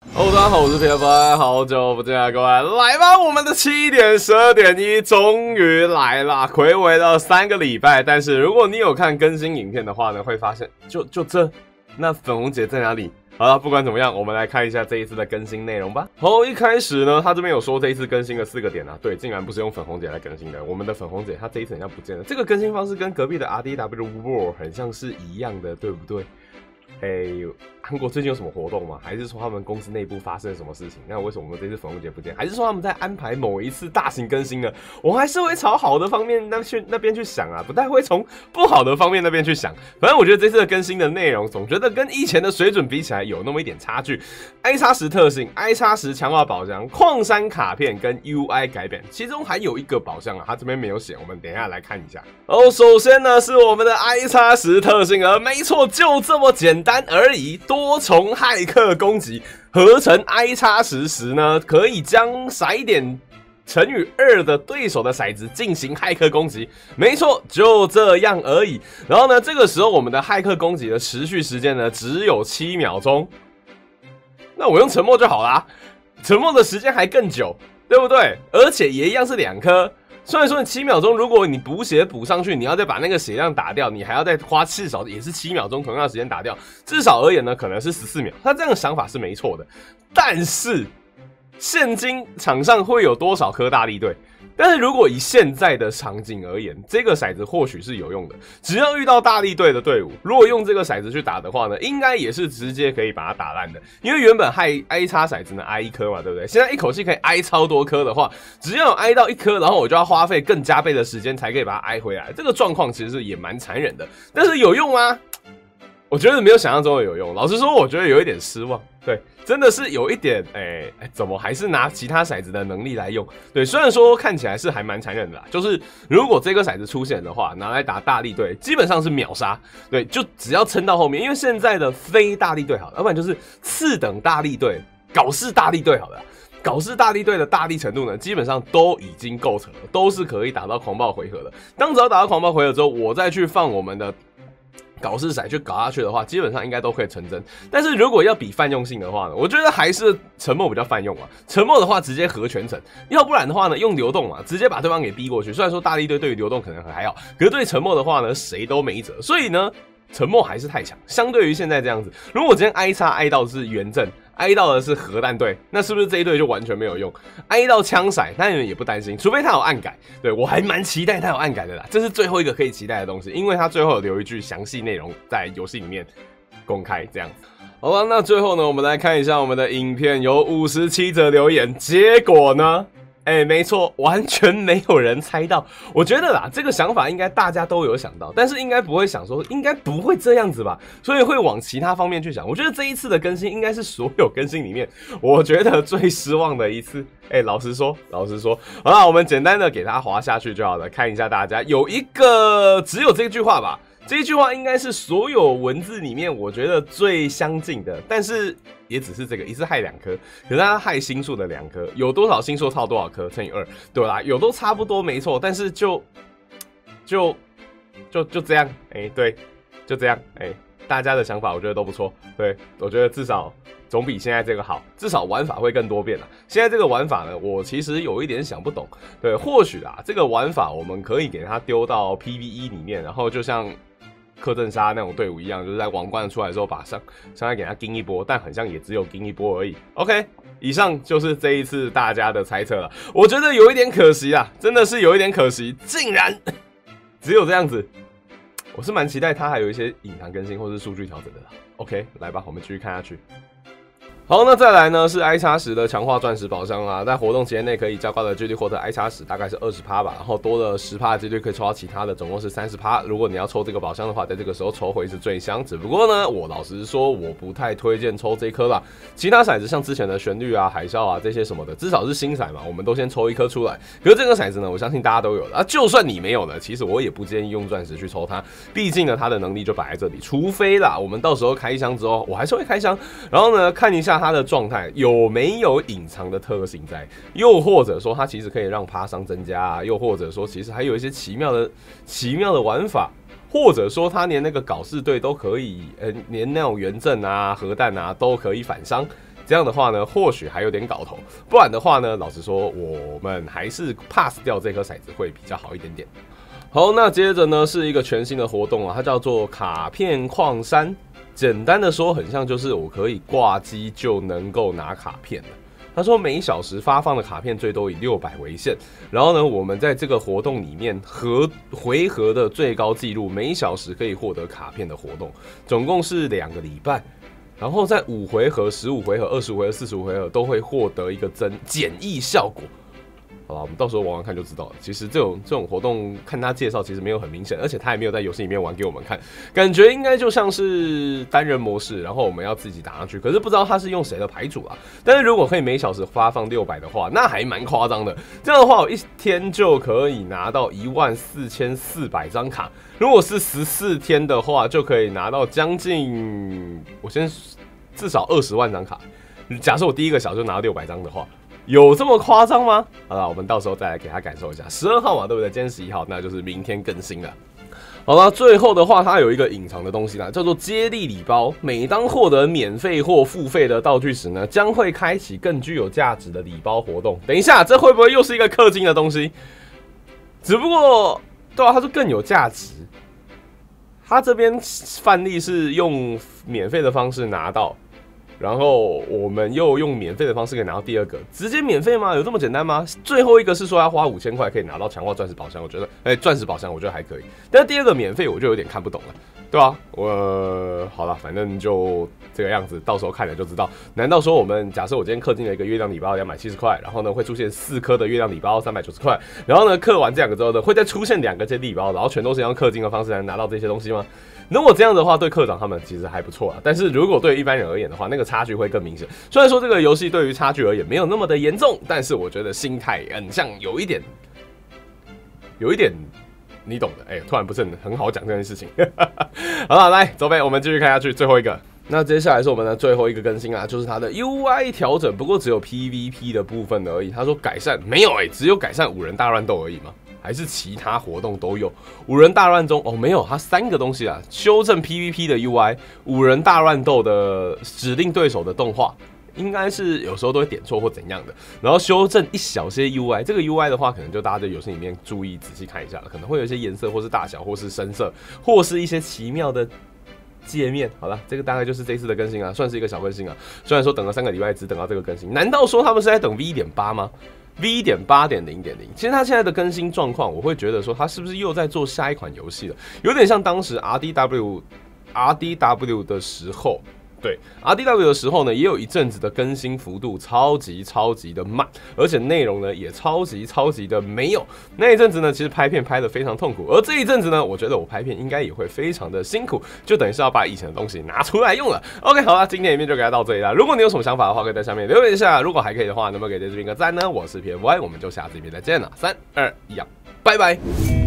大家好，我是铁粉，好久不见啊，各位，来吧，我们的7点12点1终于来啦，睽违了3个礼拜，但是如果你有看更新影片的话呢，会发现就这，那粉红姐在哪里？好了，不管怎么样，我们来看一下这一次的更新内容吧。好，一开始呢，他这边有说这一次更新的4个点啊，对，竟然不是用粉红姐来更新的，我们的粉红姐她这一次好像不见了。这个更新方式跟隔壁的 RDW War 很像是一样的，对不对？韩国最近有什么活动吗？还是说他们公司内部发生了什么事情？那为什么我们这次粉红节不见？还是说他们在安排某一次大型更新呢？我还是会朝好的方面那边去想啊，不太会从不好的方面那边去想。反正我觉得这次的更新的内容，总觉得跟以前的水准比起来有那么一点差距。iX10特性、iX10强化宝箱、矿山卡片跟 UI 改变，其中还有一个宝箱啊，它这边没有写，我们等一下来看一下。首先呢是我们的 iX10特性啊，没错，就这么简单而已。多重骇客攻击合成 iX10时呢，可以将骰点乘以2的对手的骰子进行骇客攻击，没错，就这样而已。然后呢，这个时候我们的骇客攻击的持续时间呢只有7秒钟，那我用沉默就好啦，沉默的时间还更久，对不对？而且也一样是2颗。虽然说你7秒钟，如果你补血补上去，你要再把那个血量打掉，你还要再花至少也是7秒钟同样的时间打掉，至少而言呢，可能是14秒。他这样的想法是没错的，但是现今场上会有多少颗大力队？但是如果以现在的场景而言，这个骰子或许是有用的。只要遇到大力队的队伍，如果用这个骰子去打的话呢，应该也是直接可以把它打烂的。因为原本挨叉骰子呢挨1颗嘛，对不对？现在一口气可以挨超多颗的话，只要有挨到1颗，然后我就要花费更加倍的时间才可以把它挨回来。这个状况其实是也蛮残忍的。但是有用吗？我觉得没有想象中的有用。老实说，我觉得有一点失望。对，真的是有一点，怎么还是拿其他骰子的能力来用？对，虽然说看起来是还蛮残忍的啦，就是如果这个骰子出现的话，拿来打大力队，基本上是秒杀。对，就只要撑到后面，因为现在的非大力队好了，要不然就是次等大力队、搞事大力队好了。搞事大力队的大力程度呢，基本上都已经够扯了，都是可以打到狂暴回合的。当只要打到狂暴回合之后，我再去放我们的搞事骰去搞下去的话，基本上应该都可以成真。但是如果要比泛用性的话呢，我觉得还是沉默比较泛用啊。沉默的话直接合全程，要不然的话呢，用流动嘛，直接把对方给逼过去。虽然说大力队对于流动可能还好，可是对沉默的话呢，谁都没辙。所以呢，沉默还是太强。相对于现在这样子，如果今天挨叉挨到的是原阵，挨到的是核弹队，那是不是这一队就完全没有用？挨到枪骰，那你们也不担心，除非他有暗改。对，我还蛮期待他有暗改的啦，这是最后一个可以期待的东西，因为他最后有留一句详细内容在游戏里面公开这样子。好了，那最后呢，我们来看一下我们的影片，有57则留言，结果呢？没错，完全没有人猜到。我觉得啦，这个想法应该大家都有想到，但是应该不会想说，应该不会这样子吧，所以会往其他方面去想。我觉得这一次的更新应该是所有更新里面，我觉得最失望的一次。老实说，好啦，我们简单的给它滑下去就好了，看一下大家有一个只有这句话吧。这一句话应该是所有文字里面我觉得最相近的，但是也只是这个一次害2颗，可是它害星数的2颗，有多少星数套多少颗乘以2，对啦，有都差不多没错，但是就这样，对，就这样，大家的想法我觉得都不错，对，我觉得至少总比现在这个好，至少玩法会更多变啦。现在这个玩法呢，我其实有一点想不懂，对，或许啊，这个玩法我们可以给它丢到 PVE 里面，然后就像柯震沙那种队伍一样，就是在王冠出来的时候把上来给他盯一波，但很像也只有盯一波而已。OK， 以上就是这一次大家的猜测了。我觉得有一点可惜啦，真的是有一点可惜，竟然只有这样子。我是蛮期待它还有一些隐藏更新或是数据调整的啦。OK， 来吧，我们继续看下去。好，那再来呢是 iX10的强化钻石宝箱啦，在活动期间内可以较高的几率获得 iX10，大概是20%吧，然后多了10%的几率可以抽到其他的，总共是30%。如果你要抽这个宝箱的话，在这个时候抽回是最香。只不过呢，我老实说，我不太推荐抽这颗啦。其他骰子像之前的旋律啊、海啸啊这些什么的，至少是新骰嘛，我们都先抽1颗出来。可是这个骰子呢，我相信大家都有的啊，就算你没有呢，其实我也不建议用钻石去抽它，毕竟呢，它的能力就摆在这里，除非啦，我们到时候开箱之后，我还是会开箱，然后呢看一下它的状态。有没有隐藏的特性在？又或者说它其实可以让趴伤增加啊？又或者说其实还有一些奇妙的玩法？或者说他连那个搞事队都可以，连那种原阵啊、核弹啊都可以反伤。 这样的话呢，或许还有点搞头。不然的话呢，老实说，我们还是 pass 掉这颗骰子会比较好一点点。好，那接着呢是一个全新的活动啊，它叫做卡片矿山。简单的说，很像就是我可以挂机就能够拿卡片了。他说每小时发放的卡片最多以600为限，然后呢，我们在这个活动里面回合的最高纪录，每小时可以获得卡片的活动，总共是2个礼拜。然后在5回合、15回合、25回合、45回合都会获得一个简易效果。好吧，我们到时候玩玩看就知道了。其实这种活动看他介绍，其实没有很明显，而且他也没有在游戏里面玩给我们看，感觉应该就像是单人模式，然后我们要自己打上去。可是不知道他是用谁的牌组啊？但是如果可以每小时发放600的话，那还蛮夸张的。这样的话，我一天就可以拿到14400张卡。如果是14天的话，就可以拿到将近至少20万张卡。假设我第一个小时就拿到600张的话。有这么夸张吗？好了，我们到时候再来给他感受一下。12号嘛，对不对？今天11号，那就是明天更新了。好了，最后的话，它有一个隐藏的东西啦，叫做接力礼包。每当获得免费或付费的道具时呢，将会开启更具有价值的礼包活动。等一下，这会不会又是一个氪金的东西？只不过，对啊，它是更有价值。它这边范例是用免费的方式拿到。然后我们又用免费的方式可以拿到第2个，直接免费吗？有这么简单吗？最后一个是说要花5000块可以拿到强化钻石宝箱，我觉得，钻石宝箱我觉得还可以，但是第2个免费我就有点看不懂了，对吧？好了，反正就这个样子，到时候看了就知道。难道说我们假设我今天氪金了一个月亮礼包270块，然后呢会出现4颗的月亮礼包390块，然后呢氪完这2个之后呢会再出现2个接力礼包，然后全都是用氪金的方式来拿到这些东西吗？如果这样的话，对课长他们其实还不错啊。但是如果对一般人而言的话，那个差距会更明显。虽然说这个游戏对于差距而言没有那么的严重，但是我觉得心态很像有一点，你懂的。突然不是很好讲这件事情。好了，来，走呗，我们继续看下去，最后一个。那接下来是我们的最后一个更新啊，就是它的 UI 调整，不过只有 PVP 的部分而已。他说改善没有只有改善5人大乱斗而已嘛。还是其他活动都有5人大乱中没有，它3个东西啊，修正 PVP 的 UI， 5人大乱斗的指定对手的动画，应该是有时候都会点错或怎样的，然后修正一小些 UI， 这个 UI 的话，可能就大家在游戏里面注意仔细看一下了，可能会有一些颜色或是大小或是深色，或是一些奇妙的界面。好了，这个大概就是这次的更新啊，算是一个小更新啊。虽然说等了3个礼拜只等到这个更新，难道说他们是在等 V1.8 吗？V1.8.0.0， 其实它现在的更新状况，我会觉得说它是不是又在做下一款游戏了？有点像当时 RDW 的时候，对 RDW 的时候呢，也有一阵子的更新幅度超级的慢，而且内容呢也超级的没有。那一阵子呢，其实拍片拍得非常痛苦，而这一阵子呢，我觉得我拍片应该也会非常的辛苦，就等于是要把以前的东西拿出来用了。OK， 好了，今天影片就给大家到这里了。如果你有什么想法的话，可以在下面留言一下。如果还可以的话，能不能给这支影片一个赞呢？我是 PFY， 我们就下次影片再见了。3、2、1，拜拜。